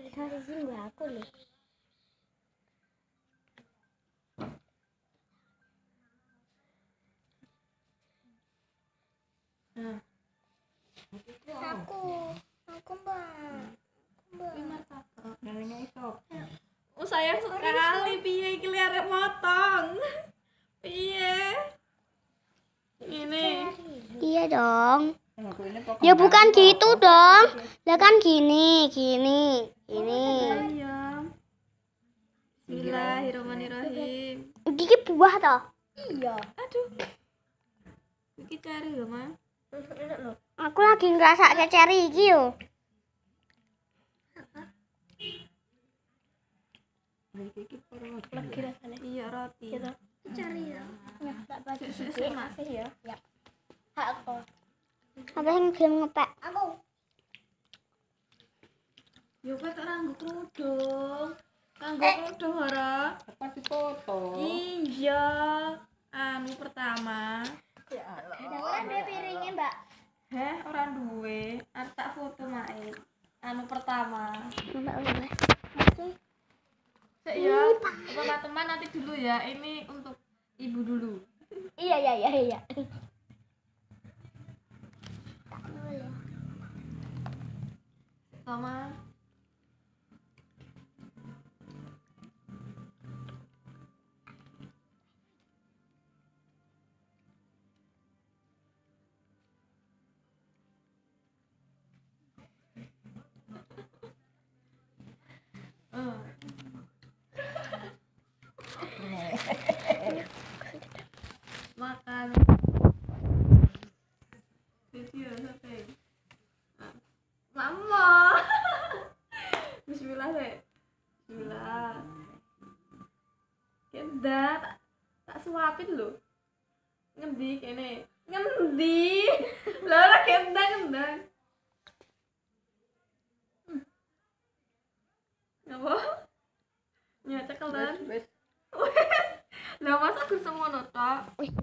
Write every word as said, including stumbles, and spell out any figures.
Bisa izin gua aku loh. Nah. Aku, aku mbak, mbak. Namanya itu. Oh sayang sekali piye iki arek motong. Piye? Ini. Iya dong. Ya bukan gitu dong. Lah kan gini, gini, gini. Ayam. Bismillahirrahmanirrahim. Gigi buah toh? Iya. Aduh. Iki cari lho, Mas. Aku lagi ngerasa ceceri iki yo. Lagi rasanya. Iya roti. Cari ya. Ya, tak bagi Sik masih ya. Ya. Aku. Apa yang film ngepek? Aku. Yo kok ora nggo kerudung. Kanggo kerudung ora? Apa dipoto? Iya. Anu pertama. Ya Allah. Ada orang dia piringnya, Mbak. Heh, ora duwe. Arep tak foto mae. Anu pertama. Mbak boleh. Oke. Sik ya. Teman-teman nanti dulu ya. Ini untuk ibu dulu. Iya, iya, iya, iya. Sama. Eh. Makan. Video sate. Mama. Bismillah deh. Bismillah. Kenda tak, tak suapin lho. Ngendi kene? Ngendi? Lah ora kenda kendang. Apa? Ya cekelan. Wes. Lah masa aku semono tok. Wih,